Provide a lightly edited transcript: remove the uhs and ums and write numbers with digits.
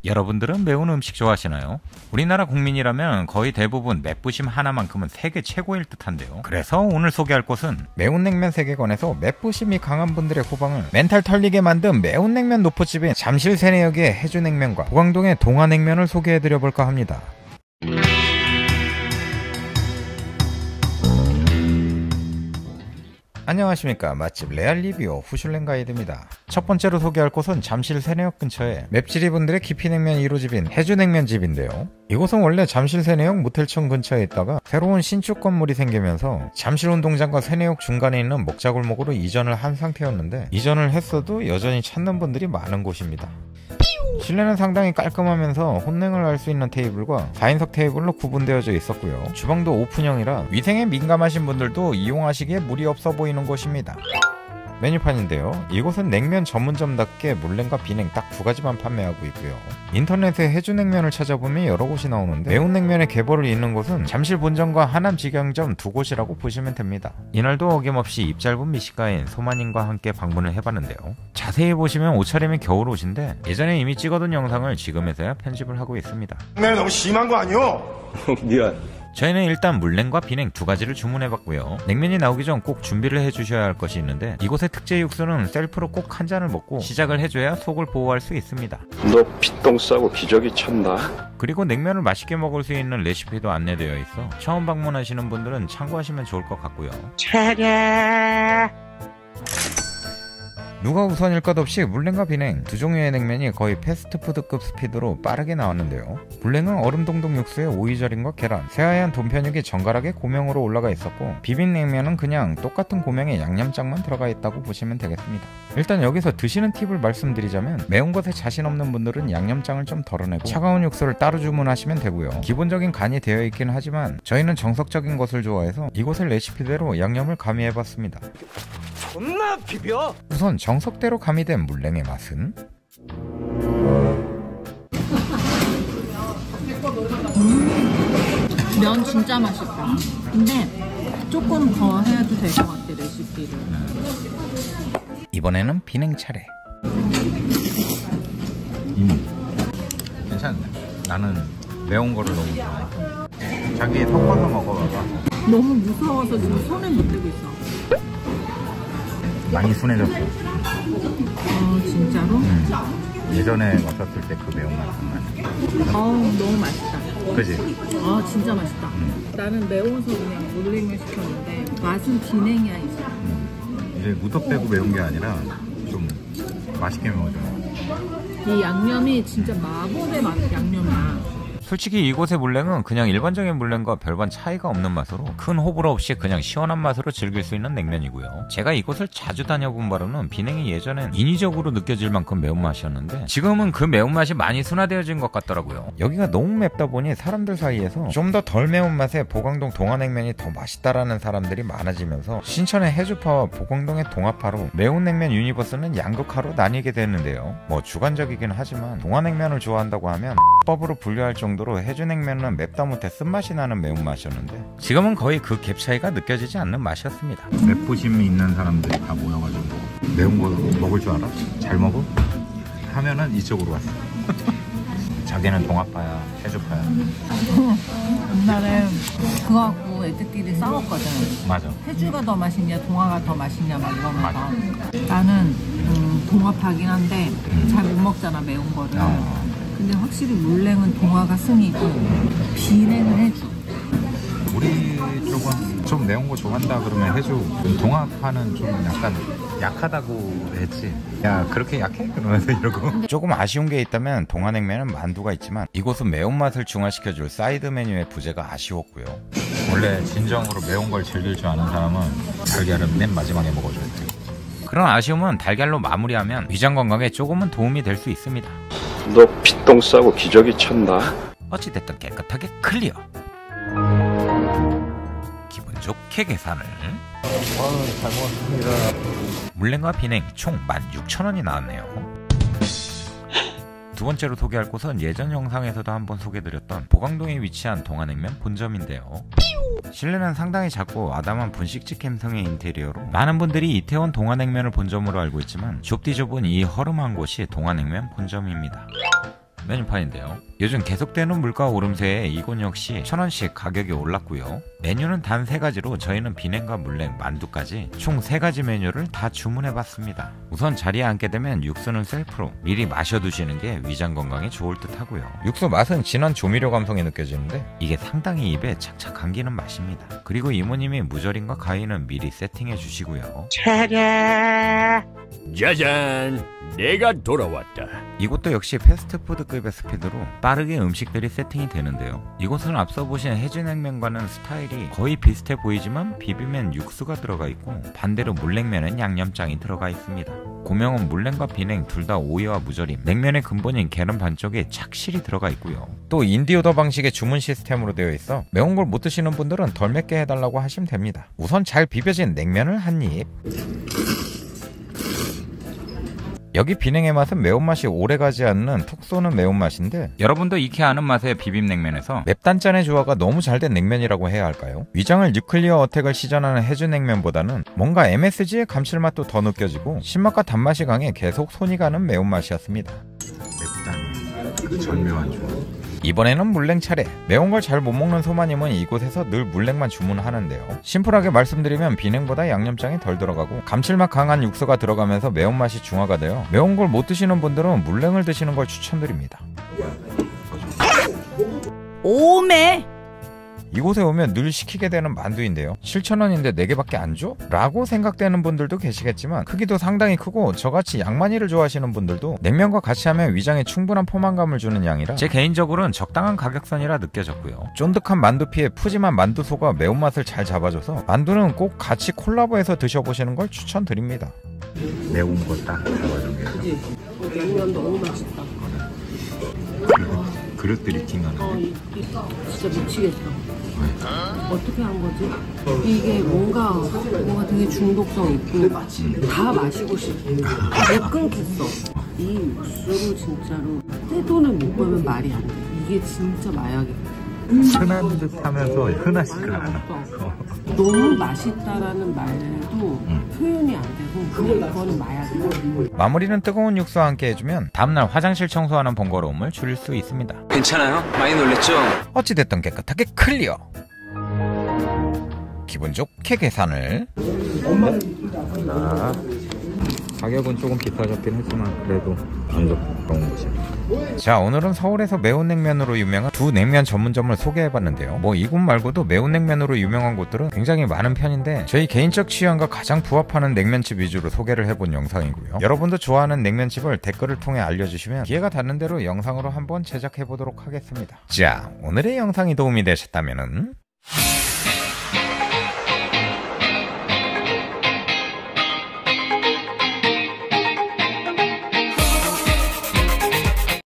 여러분들은 매운 음식 좋아하시나요? 우리나라 국민이라면 거의 대부분 맵부심 하나만큼은 세계 최고일 듯한데요. 그래서 오늘 소개할 곳은 매운 냉면 세계관에서 맵부심이 강한 분들의 호방을 멘탈 털리게 만든 매운 냉면 노포집인 잠실 세내역의 해주냉면과 보강동의 동화냉면을 소개해드려볼까 합니다. 안녕하십니까, 맛집 레알리뷰 후슐랭 가이드입니다. 첫 번째로 소개할 곳은 잠실 세내역 근처에 맵찔이분들의 깊이냉면 1호집인 해주냉면집인데요. 이곳은 원래 잠실 세내역 모텔청 근처에 있다가 새로운 신축 건물이 생기면서 잠실 운동장과 세내역 중간에 있는 먹자골목으로 이전을 한 상태였는데, 이전을 했어도 여전히 찾는 분들이 많은 곳입니다. 실내는 상당히 깔끔하면서 혼냉을 할 수 있는 테이블과 4인석 테이블로 구분되어져 있었고요. 주방도 오픈형이라 위생에 민감하신 분들도 이용하시기에 무리 없어 보이는 곳입니다. 메뉴판인데요, 이곳은 냉면 전문점답게 물냉과 비냉 딱 두 가지만 판매하고 있고요. 인터넷에 해주냉면을 찾아보면 여러 곳이 나오는데 매운 냉면의 계보를 잇는 곳은 잠실 본점과 하남 직영점 두 곳이라고 보시면 됩니다. 이날도 어김없이 입 짧은 미식가인 소마님과 함께 방문을 해봤는데요. 자세히 보시면 옷차림이 겨울 옷인데 예전에 이미 찍어둔 영상을 지금에서야 편집을 하고 있습니다. 냉면 너무 심한 거 아니오? 미안. 저희는 일단 물냉과 비냉 두 가지를 주문해봤고요. 냉면이 나오기 전 꼭 준비를 해주셔야 할 것이 있는데, 이곳의 특제 육수는 셀프로 꼭 한 잔을 먹고 시작을 해줘야 속을 보호할 수 있습니다. 너 피똥 싸고 기저귀 쳤나? 그리고 냉면을 맛있게 먹을 수 있는 레시피도 안내되어 있어 처음 방문하시는 분들은 참고하시면 좋을 것 같고요. 누가 우선일 것 없이 물냉과 비냉 두 종류의 냉면이 거의 패스트푸드급 스피드로 빠르게 나왔는데요. 물냉은 얼음동동 육수에 오이절임과 계란, 새하얀 돈편육이 정갈하게 고명으로 올라가 있었고, 비빔냉면은 그냥 똑같은 고명에 양념장만 들어가 있다고 보시면 되겠습니다. 일단 여기서 드시는 팁을 말씀드리자면, 매운 것에 자신 없는 분들은 양념장을 좀 덜어내고 차가운 육수를 따로 주문하시면 되고요. 기본적인 간이 되어 있긴 하지만 저희는 정석적인 것을 좋아해서 이곳의 레시피대로 양념을 가미해봤습니다. 존나 비벼! 우선 정석대로 가미된 물냉의 맛은? 면 진짜 맛있다. 근데 조금 더 해도 될 것 같아, 레시피를. 이번에는 비냉 차례. 괜찮네. 나는 매운 거를 너무 좋아해. 자기 섞어서 먹어봐봐. 너무 무서워서 지금 손에 못 대고 있어. 많이 순해졌어. 진짜로? 예전에 왔었을 때 그 매운맛 정말. 너무 맛있다. 그지? 진짜 맛있다. 나는 매워서 그냥 물냉면 시켰는데 맛은 비냉이야, 이제. 이제 무턱대고 매운 게 아니라 좀 맛있게 매워져. 이 양념이 진짜 마법의 맛 양념이야. 솔직히 이곳의 물냉은 그냥 일반적인 물냉과 별반 차이가 없는 맛으로 큰 호불호 없이 그냥 시원한 맛으로 즐길 수 있는 냉면이고요. 제가 이곳을 자주 다녀본 바로는 비냉이 예전엔 인위적으로 느껴질 만큼 매운맛이었는데 지금은 그 매운맛이 많이 순화되어진 것 같더라고요. 여기가 너무 맵다 보니 사람들 사이에서 좀 더 덜 매운맛의 보강동 동화냉면이 더 맛있다라는 사람들이 많아지면서 신천의 해주파와 보강동의 동화파로 매운 냉면 유니버스는 양극화로 나뉘게 됐는데요. 뭐 주관적이긴 하지만 동화냉면을 좋아한다고 하면 법으로 분류할 정도로 해주냉면은 맵다 못해 쓴맛이 나는 매운맛이었는데 지금은 거의 그 갭 차이가 느껴지지 않는 맛이었습니다. 맵부심이 있는 사람들이 다 모여가지고 매운 거 먹을 줄 알아? 잘 먹어? 하면은 이쪽으로 왔어. 자기는 동아파야, 해주파야. 옛날에 그거 갖고 애들끼리 싸웠거든. 맞아. 해주가 더 맛있냐 동화가 더 맛있냐 막 이러면서. 나는 동화파긴 한데 잘 못 먹잖아, 매운 거를. 근데 확실히 물냉은 동화가 승이고 비냉은 해주. 우리 쪽은 좀 매운 거 좋아한다 그러면 해주. 동화파는 좀 약간 약하다고 했지. 야, 그렇게 약해? 그러면서 이러고. 조금 아쉬운 게 있다면 동화냉면은 만두가 있지만 이곳은 매운맛을 중화시켜줄 사이드 메뉴의 부재가 아쉬웠고요. 원래 진정으로 매운 걸 즐길 줄 아는 사람은 달걀은 맨 마지막에 먹어줘야 돼. 그런 아쉬움은 달걀로 마무리하면 위장 건강에 조금은 도움이 될 수 있습니다. 너 피똥 싸고 기저귀 쳤나? 어찌됐든 깨끗하게 클리어. 기분 좋게 계산을. 잘 먹었습니다. 물냉과 비냉 총 16,000원이 나왔네요. 두 번째로 소개할 곳은 예전 영상에서도 한번 소개드렸던 보강동에 위치한 동화냉면 본점인데요. 실내는 상당히 작고 아담한 분식집 감성의 인테리어로 많은 분들이 이태원 동화냉면을 본점으로 알고 있지만 좁디 좁은 이 허름한 곳이 동화냉면 본점입니다. 메뉴판인데요. 요즘 계속되는 물가 오름세에 이곳 역시 1,000원씩 가격이 올랐고요. 메뉴는 단 3가지로 저희는 비냉과 물냉, 만두까지 총 3가지 메뉴를 다 주문해봤습니다. 우선 자리에 앉게 되면 육수는 셀프로 미리 마셔두시는 게 위장 건강에 좋을 듯 하고요. 육수 맛은 진한 조미료 감성이 느껴지는데 이게 상당히 입에 착착 감기는 맛입니다. 그리고 이모님이 무절임과 가위는 미리 세팅해 주시고요. 짜잔! 내가 돌아왔다. 이곳도 역시 패스트푸드급의 스피드로 빠르게 음식들이 세팅이 되는데요. 이곳은 앞서 보신 해주냉면과는 스타일이 거의 비슷해 보이지만 비빔면 육수가 들어가 있고 반대로 물냉면은 양념장이 들어가 있습니다. 고명은 물냉과 비냉 둘 다 오이와 무절임, 냉면의 근본인 계란 반쪽에 착실히 들어가 있고요. 또 인디오더 방식의 주문 시스템으로 되어 있어 매운 걸 못 드시는 분들은 덜 맵게 해달라고 하시면 됩니다. 우선 잘 비벼진 냉면을 한 입. 여기 비냉의 맛은 매운맛이 오래가지 않는 톡 쏘는 매운맛인데 여러분도 익히 아는 맛의 비빔냉면에서 맵단짠의 조화가 너무 잘된 냉면이라고 해야 할까요? 위장을 뉴클리어 어택을 시전하는 해주냉면보다는 뭔가 MSG의 감칠맛도 더 느껴지고 신맛과 단맛이 강해 계속 손이 가는 매운맛이었습니다. 맵단, 절묘한 조화. 이번에는 물냉 차례. 매운 걸 잘 못 먹는 소마님은 이곳에서 늘 물냉만 주문하는데요. 심플하게 말씀드리면 비냉보다 양념장이 덜 들어가고 감칠맛 강한 육수가 들어가면서 매운맛이 중화가 되어 매운 걸 못 드시는 분들은 물냉을 드시는 걸 추천드립니다. 오메! 이곳에 오면 늘 시키게 되는 만두인데요. 7,000원인데 4개밖에 안 줘? 라고 생각되는 분들도 계시겠지만 크기도 상당히 크고 저같이 양만이를 좋아하시는 분들도 냉면과 같이 하면 위장에 충분한 포만감을 주는 양이라 제 개인적으로는 적당한 가격선이라 느껴졌고요. 쫀득한 만두피에 푸짐한 만두소가 매운맛을 잘 잡아줘서 만두는 꼭 같이 콜라보해서 드셔보시는 걸 추천드립니다. 매운 거 딱 잡아준 게 냉면 너무 맛있다. 그릇들이 팅하네. 진짜 미치겠다. 어떻게 한 거지? 이게 뭔가 되게 중독성 있고 다 마시고 싶어. 못 끊겠어. 이 육수로 진짜로 떼 돈을 못 벌면 말이 안 돼. 이게 진짜 마약이야. 흔한 듯 하면서 흔하지가 않아. 너무 맛있다라는 말도 표현이 안 되고 그냥 이거는 마약이야. 마무리는 뜨거운 육수와 함께 해주면 다음날 화장실 청소하는 번거로움을 줄일 수 있습니다. 괜찮아요? 많이 놀랬죠? 어찌됐든 깨끗하게 클리어. 기분 좋게 계산을. 가격은 조금 비싸졌긴 했지만 그래도 만족스러운 곳입니다. 자, 오늘은 서울에서 매운 냉면으로 유명한 두 냉면 전문점을 소개해봤는데요. 뭐 이곳 말고도 매운 냉면으로 유명한 곳들은 굉장히 많은 편인데 저희 개인적 취향과 가장 부합하는 냉면집 위주로 소개를 해본 영상이고요. 여러분도 좋아하는 냉면집을 댓글을 통해 알려주시면 기회가 닿는 대로 영상으로 한번 제작해보도록 하겠습니다. 자, 오늘의 영상이 도움이 되셨다면은